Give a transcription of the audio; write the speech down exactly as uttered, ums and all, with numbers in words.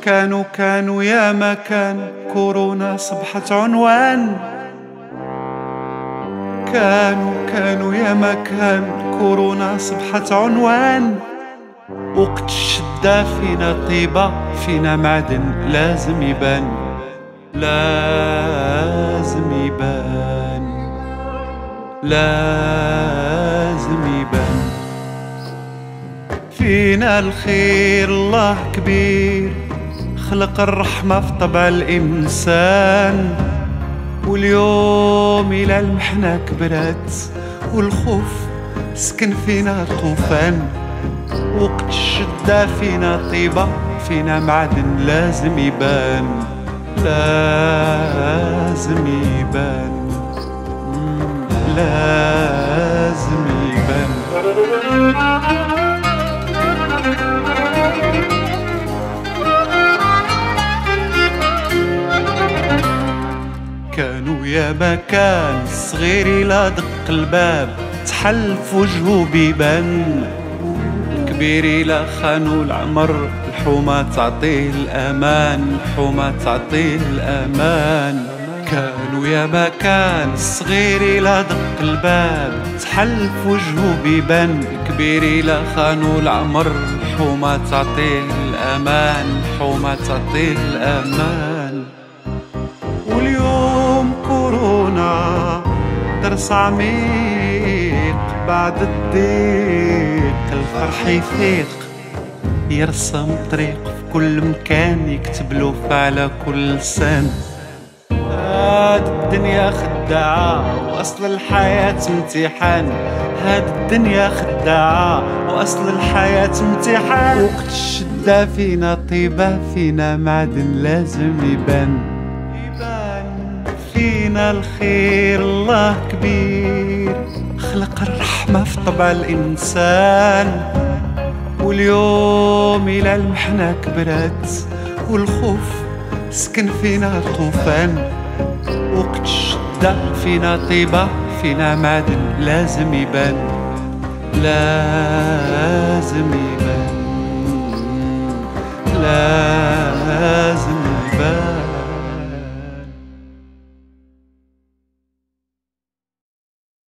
كانوا كانوا يا ما كان كورونا صبحت عنوان. كانوا كانوا يا ما كان كورونا صبحت عنوان. وقت الشدة فينا طيبة فينا معدن لازم يبان، لازم يبان، لازم يبان. فينا الخير الله كبير، خلق الرحمة في طبع الإنسان. واليوم إلى المحنة كبرت والخوف سكن فينا طوفان. وقت الشدة فينا طيبة فينا معدن لازم يبان، لازم يبان، لازم يبان. كانوا يا مكان صغير لا دق الباب تحل في وجهه بيبان. كبير لا خانوا العمر الحومة تعطيه الأمان، الحومة تعطيه الأمان. كانوا يا مكان صغير لا دق الباب تحل في وجهه بيبان. كبير لا خانوا العمر الحومة تعطيه الأمان، الحومة تعطيه الأمان. واليوم كورونا درس عميق بعد الضيق، الفرح يفيق يرسم طريق في كل مكان، يكتب له على كل لسان. هاد الدنيا خداعة وأصل الحياة امتحان، هاد الدنيا خداعة وأصل الحياة امتحان. وقت الشدة فينا طيبة فينا معدن لازم يبان، فينا الخير الله كبير، خلق الرحمة في طبع الإنسان. واليوم إلى المحنة كبرت والخوف سكن فينا طوفان. وقت الشدة فينا طيبة فينا معدن لازم يبان، لازم يبان.